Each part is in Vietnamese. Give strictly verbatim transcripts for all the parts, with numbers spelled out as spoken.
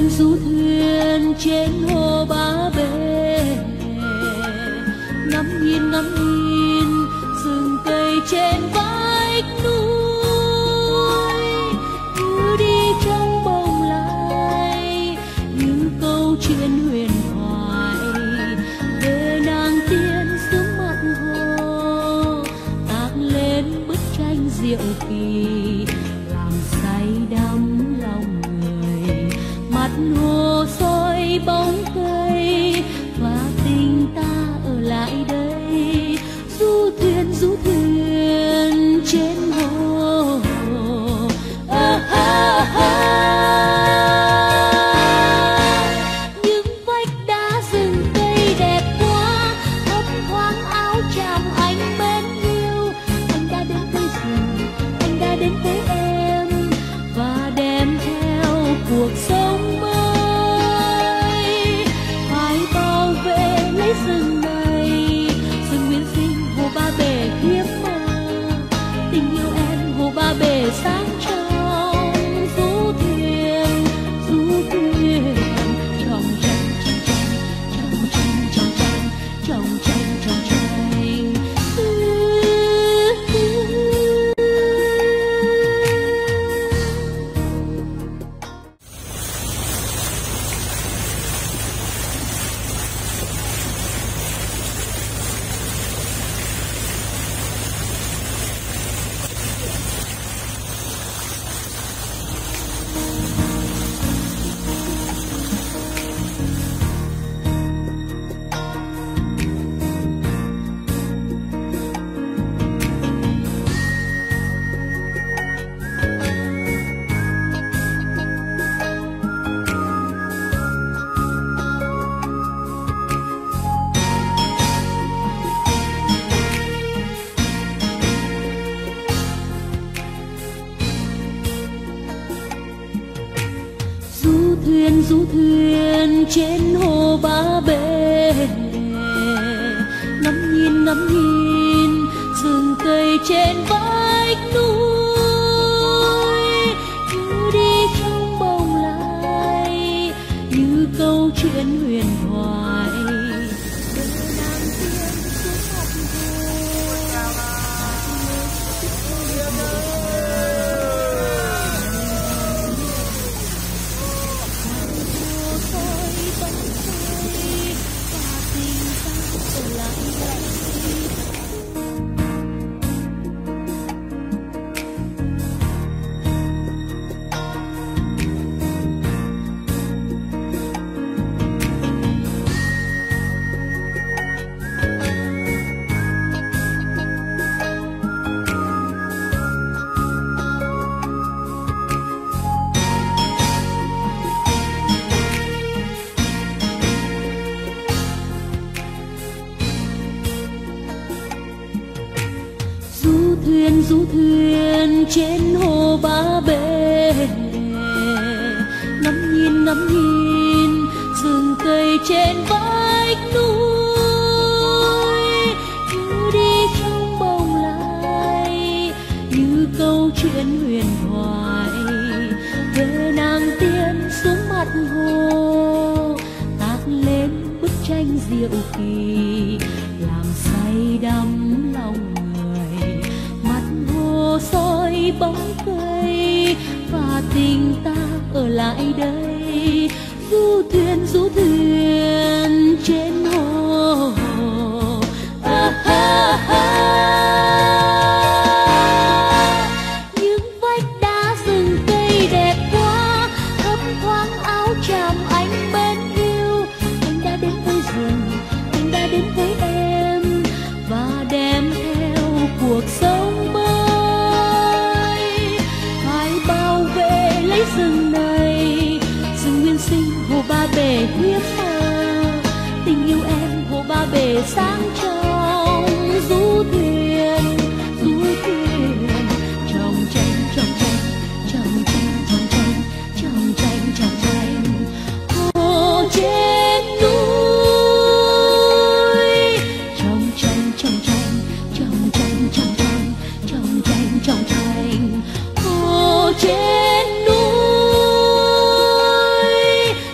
thuyền du thuyền trên hồ Ba Bể, ngắm nhìn ngắm nhìn rừng cây trên vách núi, như đi trong bồng lai những câu chuyện huyền thoại về nàng tiên xuống mặt hồ, tác lên bức tranh diệu kỳ làm say đắm lòng người. Mặt hồ soi bóng cây và tình ta ở lại đây, du thuyền du thuyền trên hồ. À, à, à. Những vách đá rừng cây đẹp quá, thấp thoáng áo chàm anh mến yêu. Anh đã đến với rừng, anh đã đến với em và đem theo cuộc sống mới. Phải bảo vệ lấy rừng này, rừng nguyên sinh hồ Ba Bể hiếm mơ. Tình yêu em hồ Ba Bể sáng trong, du thuyền du thuyền trong tranh trong tranh trong tranh trong tranh trong tranh trong tranh. Thuyền du thuyền trên hồ Ba Bể, ngắm nhìn ngắm nhìn rừng cây trên vách núi, như đi trong bồng lai như câu chuyện huyền thoại về nàng tiên xuống mặt thuyền du thuyền trên hồ Ba Bể, ngắm nhìn ngắm nhìn rừng cây trên vách núi, như đi trong bồng lai như câu chuyện huyền thoại về nàng tiên xuống mặt hồ, tác lên bức tranh diệu kỳ làm say đắm lòng người. Mặt hồ soi bóng cây và tình ta ở lại đây, du thuyền du thuyền trên hồ. À, à, à. Những vách đá rừng cây đẹp quá, thấp thoáng áo chàm anh mến yêu. Anh đã đến với rừng, anh đã đến với em và đem theo cuộc sống mới. Phải bảo vệ lấy rừng này, rừng nguyên sinh hồ Ba Bể hiếm mơ. Tình yêu em hồ Ba Bể sáng trong, du thuyền du thuyền trong tranh trong tranh trong tranh trong tranh trong tranh trong tranh. Hồ trên núi trong tranh trong tranh trong tranh trong tranh trong tranh trong tranh. Hồ trên núi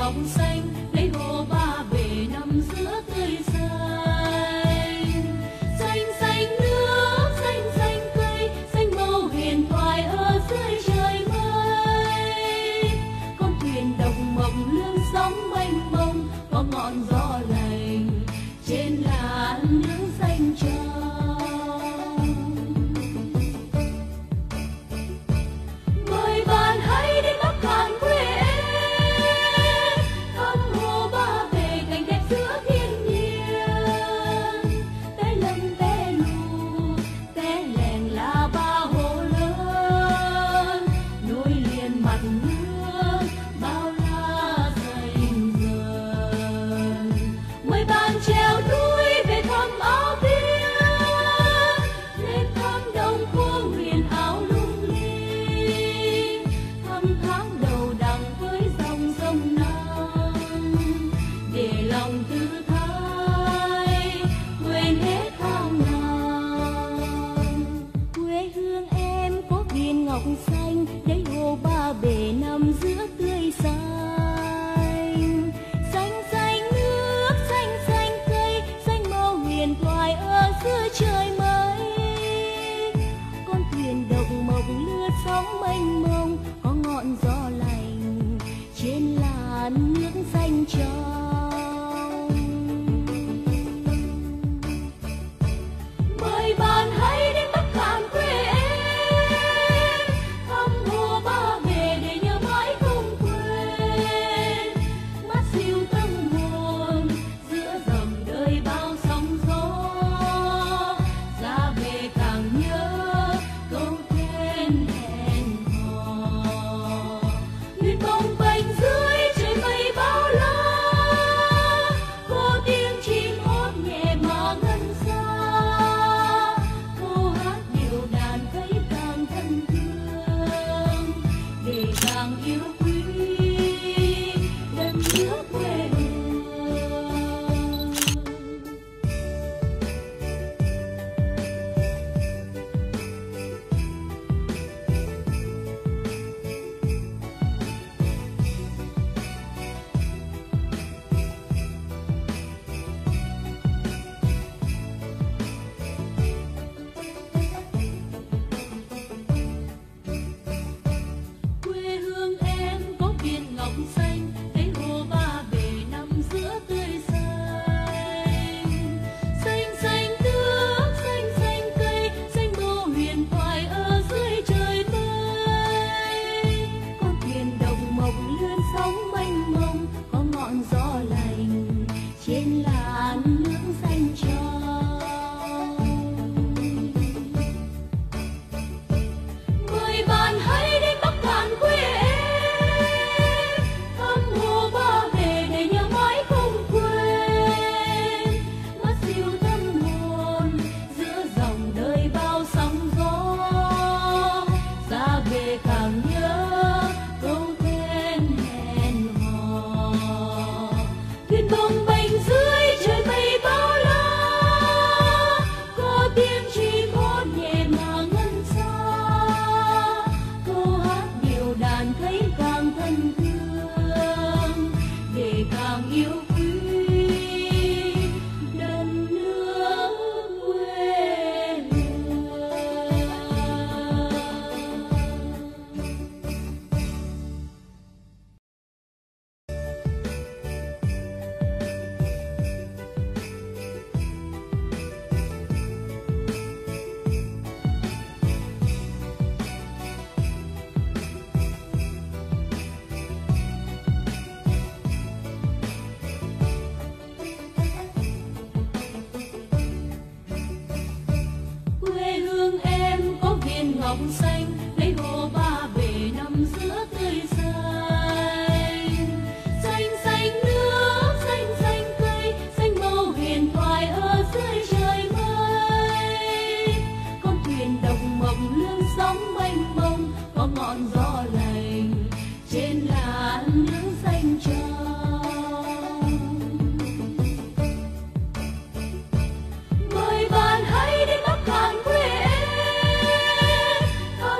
ngọc xanh lấy hồ ba bể nằm giữa tươi xanh. Xanh xanh nước, xanh xanh cây, xanh màu huyền thoại ở dưới trời mây. Con thuyền độc mộng lươn sóng mênh mông, có ngọn gió lành trên làn nước xanh trong. Mời bạn hãy đến Bắc Kạn quê em, thăm hồ ba bể cảnh đẹp giữa thiên nhiên. Té lân té lù, té lèn là ba hồ lớn, nối liền mặt nước bao la rành rần. Mời bạn trèo núi về thăm Áo Tiên, lên thăm đồng phố huyền ảo lung linh, thăm tháng đầu đằng với dòng sông Năng, để lòng tự thái quên hết thao nàn. Quê hương em có viên ngọc xanh, đấy hồ ba bể nằm giữa tươi xanh. Xanh xanh nước, xanh xanh cây, xanh màu huyền thoại ở giữa trời mây. Con thuyền độc mộng lướt sóng mênh mông, có ngọn gió lành trên làn nước xanh trong. Mời bạn hãy đến Bắc Kạn quê em, thăm hồ ba bể để nhớ mãi không quên. Mắt siêu tâm hồn giữa dòng đời bao sóng gió, ra về càng nhớ câu tên hẹn hò. Thuyền bồng bềnh dưới trời mây bao la, có tiếng chim hót nhẹ mà ngân xa. Câu hát điệu đàn thấy càng thân thương, để càng yêu quý đất nước quê hương. Quê hương em có viên ngọc xanh, thấy hồ ba bể nằm giữa tươi xanh. Xanh xanh nước, xanh xanh cây, xanh màu huyền thoại ở dưới trời mây. Con thuyền độc mộng lươn sóng mênh mông, có ngọn gió lành trên làn nước xanh trong. Mời bạn hãy đến Bắc Kạn quê em, thăm hồ ba bể để nhớ mãi không quên. Mắt siêu tâm hồn giữa dòng đời bao sóng gió, ra về càng nhớ câu tên hẹn hò. Thuyền bồng bềnh dưới trời mây bao la, có tiếng chim hót nhẹ mà ngân xa. Câu hát điệu đàn thấy càng thân thương, để càng yêu quý đất nước quê hương. Quê hương em có viên ngọc xanh, lấy hồ ba bể nằm giữa tươi xanh. Xanh xanh nước, xanh xanh cây, xanh màu huyền thoại ở dưới trời mây. Con thuyền độc mộng lươn sóng mênh mông, có ngọn gió lành trên làn nước xanh trong. Mời bạn hãy đến Bắc Kạn quê em,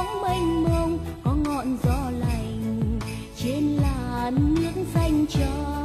mênh mông có ngọn gió lành trên làn nước xanh cho